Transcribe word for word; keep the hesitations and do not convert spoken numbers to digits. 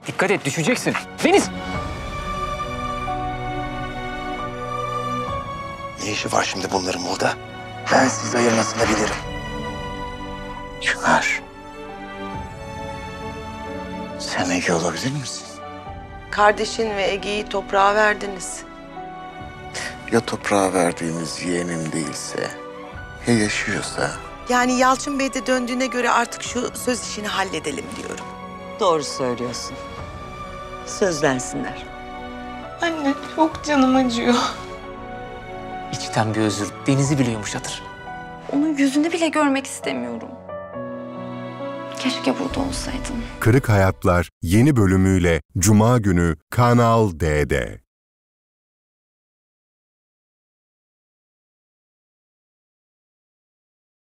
Dikkat et, düşeceksin. Deniz! Ne işi var şimdi bunların burada? Ben sizi ayırmasını bilirim. Çınar. Sen Ege olabilir misin? Kardeşin ve Ege'yi toprağa verdiniz. Ya toprağa verdiğimiz yeğenim değilse, ya yaşıyorsa? Yani Yalçın Bey de döndüğüne göre artık şu söz işini halledelim diyorum. Doğru söylüyorsun. Sözlensinler. Anne çok canım acıyor. İçten bir özür Deniz'i bile yumuşatır. Onun yüzünü bile görmek istemiyorum. Keşke burada olsaydın. Kırık Hayatlar yeni bölümüyle Cuma günü Kanal D'de.